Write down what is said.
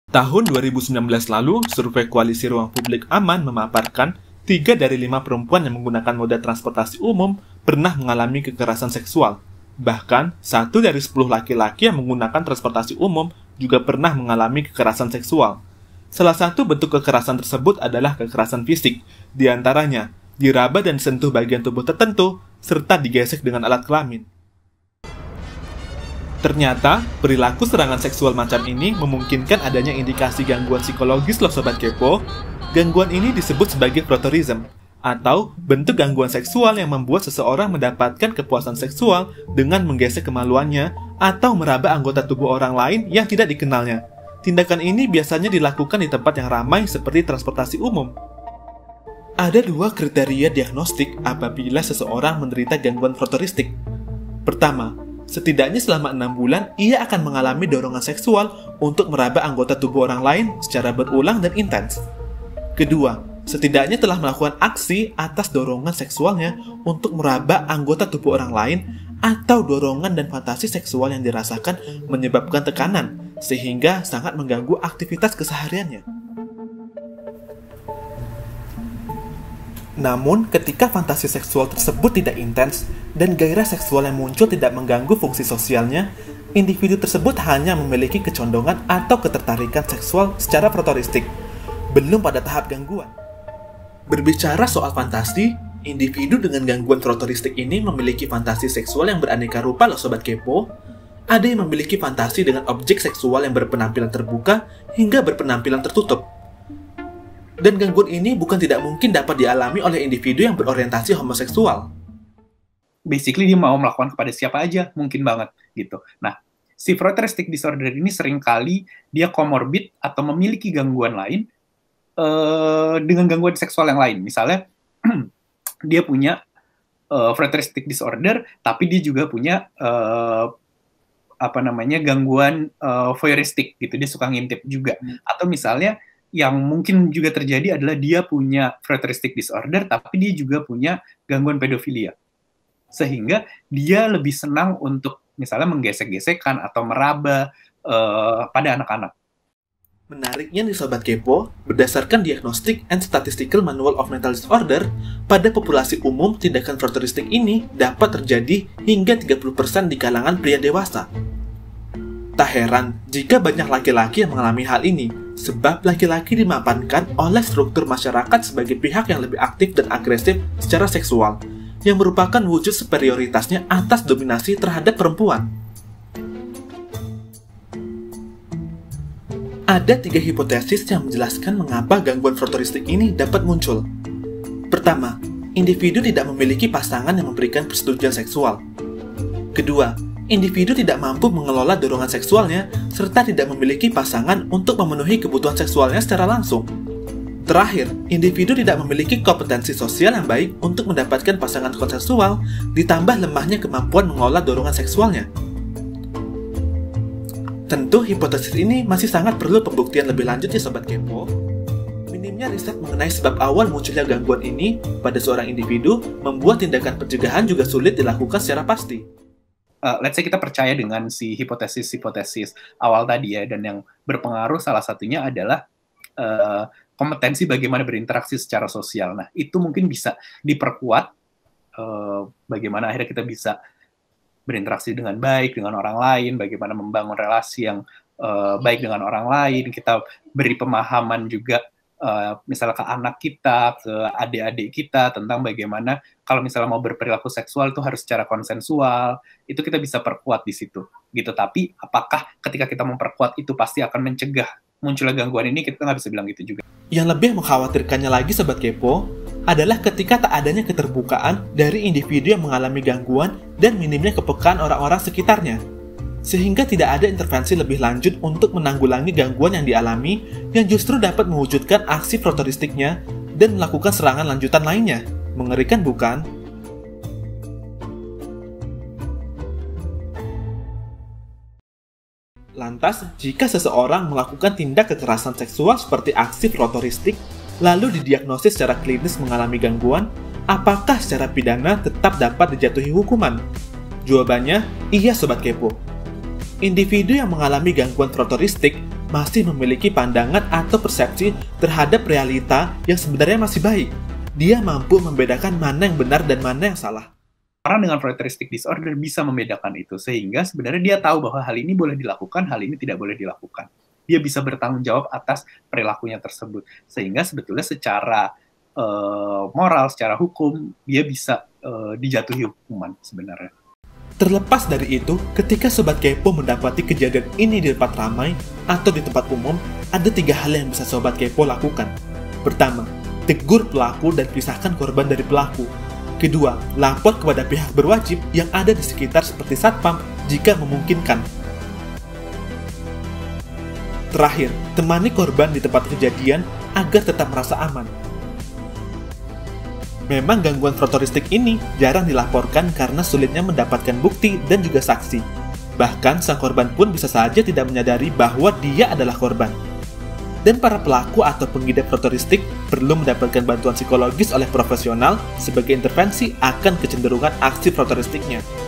Tahun 2019 lalu, survei Koalisi Ruang Publik Aman memaparkan 3 dari 5 perempuan yang menggunakan moda transportasi umum pernah mengalami kekerasan seksual. Bahkan, 1 dari 10 laki-laki yang menggunakan transportasi umum juga pernah mengalami kekerasan seksual. Salah satu bentuk kekerasan tersebut adalah kekerasan fisik, di antaranya diraba dan disentuh bagian tubuh tertentu, serta digesek dengan alat kelamin. Ternyata, perilaku serangan seksual macam ini memungkinkan adanya indikasi gangguan psikologis loh Sobat Kepo. Gangguan ini disebut sebagai frotteurism, atau bentuk gangguan seksual yang membuat seseorang mendapatkan kepuasan seksual dengan menggesek kemaluannya atau meraba anggota tubuh orang lain yang tidak dikenalnya. Tindakan ini biasanya dilakukan di tempat yang ramai seperti transportasi umum. Ada 2 kriteria diagnostik apabila seseorang menderita gangguan frotteuristik. Pertama, setidaknya selama 6 bulan, ia akan mengalami dorongan seksual untuk meraba anggota tubuh orang lain secara berulang dan intens. Kedua, setidaknya telah melakukan aksi atas dorongan seksualnya untuk meraba anggota tubuh orang lain atau dorongan dan fantasi seksual yang dirasakan menyebabkan tekanan, sehingga sangat mengganggu aktivitas kesehariannya. Namun, ketika fantasi seksual tersebut tidak intens dan gairah seksual yang muncul tidak mengganggu fungsi sosialnya, individu tersebut hanya memiliki kecondongan atau ketertarikan seksual secara frotteuristik, belum pada tahap gangguan. Berbicara soal fantasi, individu dengan gangguan frotteuristik ini memiliki fantasi seksual yang beraneka rupa loh Sobat Kepo. Ada yang memiliki fantasi dengan objek seksual yang berpenampilan terbuka hingga berpenampilan tertutup. Dan gangguan ini bukan tidak mungkin dapat dialami oleh individu yang berorientasi homoseksual. Basically dia mau melakukan kepada siapa aja, mungkin banget gitu. Nah, si frotteuristic disorder ini seringkali dia komorbid atau memiliki gangguan lain dengan gangguan seksual yang lain. Misalnya, dia punya frotteuristic disorder, tapi dia juga punya gangguan voyeuristik gitu, dia suka ngintip juga. Atau misalnya yang mungkin juga terjadi adalah dia punya frotteuristic disorder, tapi dia juga punya gangguan pedofilia. Sehingga dia lebih senang untuk misalnya menggesek-gesekkan atau meraba pada anak-anak. Menariknya nih Sobat Kepo, berdasarkan Diagnostic and Statistical Manual of Mental Disorder, pada populasi umum tindakan frotteuristik ini dapat terjadi hingga 30% di kalangan pria dewasa. Tak heran jika banyak laki-laki yang mengalami hal ini, sebab laki-laki dimapankan oleh struktur masyarakat sebagai pihak yang lebih aktif dan agresif secara seksual, yang merupakan wujud superioritasnya atas dominasi terhadap perempuan. Ada 3 hipotesis yang menjelaskan mengapa gangguan frotteuristik ini dapat muncul. Pertama, individu tidak memiliki pasangan yang memberikan persetujuan seksual. Kedua, individu tidak mampu mengelola dorongan seksualnya serta tidak memiliki pasangan untuk memenuhi kebutuhan seksualnya secara langsung. Terakhir, individu tidak memiliki kompetensi sosial yang baik untuk mendapatkan pasangan konsensual, ditambah lemahnya kemampuan mengelola dorongan seksualnya. Tentu, hipotesis ini masih sangat perlu pembuktian lebih lanjut ya Sobat Kepo. Minimnya riset mengenai sebab awal munculnya gangguan ini pada seorang individu membuat tindakan pencegahan juga sulit dilakukan secara pasti. Let's say kita percaya dengan si hipotesis awal tadi ya, dan yang berpengaruh salah satunya adalah kompetensi bagaimana berinteraksi secara sosial. Nah, itu mungkin bisa diperkuat bagaimana akhirnya kita bisa berinteraksi dengan baik dengan orang lain, bagaimana membangun relasi yang baik dengan orang lain, kita beri pemahaman juga misalnya ke anak kita, ke adik-adik kita tentang bagaimana kalau misalnya mau berperilaku seksual itu harus secara konsensual, itu kita bisa perkuat di situ gitu. Tapi apakah ketika kita memperkuat itu pasti akan mencegah munculnya gangguan ini, kita nggak bisa bilang gitu juga. Yang lebih mengkhawatirkannya lagi Sobat Kepo adalah ketika tak adanya keterbukaan dari individu yang mengalami gangguan dan minimnya kepekaan orang-orang sekitarnya, sehingga tidak ada intervensi lebih lanjut untuk menanggulangi gangguan yang dialami yang justru dapat mewujudkan aksi frotteuristiknya dan melakukan serangan lanjutan lainnya. Mengerikan bukan? Lantas, jika seseorang melakukan tindak kekerasan seksual seperti aksi frotteuristik, lalu didiagnosis secara klinis mengalami gangguan, apakah secara pidana tetap dapat dijatuhi hukuman? Jawabannya, iya Sobat Kepo. Individu yang mengalami gangguan frotteuristik masih memiliki pandangan atau persepsi terhadap realita yang sebenarnya masih baik. Dia mampu membedakan mana yang benar dan mana yang salah. Orang dengan Voluntaristic Disorder bisa membedakan itu, sehingga sebenarnya dia tahu bahwa hal ini boleh dilakukan, hal ini tidak boleh dilakukan. Dia bisa bertanggung jawab atas perilakunya tersebut, sehingga sebetulnya secara moral, secara hukum, dia bisa dijatuhi hukuman sebenarnya. Terlepas dari itu, ketika Sobat Kepo mendapati kejadian ini di tempat ramai atau di tempat umum, ada 3 hal yang bisa Sobat Kepo lakukan. Pertama, tegur pelaku dan pisahkan korban dari pelaku. Kedua, lapor kepada pihak berwajib yang ada di sekitar seperti Satpam jika memungkinkan. Terakhir, temani korban di tempat kejadian agar tetap merasa aman. Memang gangguan frotoristik ini jarang dilaporkan karena sulitnya mendapatkan bukti dan juga saksi. Bahkan sang korban pun bisa saja tidak menyadari bahwa dia adalah korban. Dan para pelaku atau pengidap frotoristik perlu mendapatkan bantuan psikologis oleh profesional sebagai intervensi akan kecenderungan aksi frotoristiknya.